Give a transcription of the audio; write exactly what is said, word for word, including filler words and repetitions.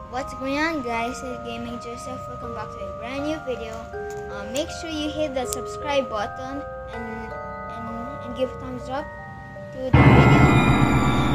What's going on, guys? It's Gaming Joseph. Welcome back to a brand new video. Uh, make sure you hit the subscribe button and and and give a thumbs up to the video.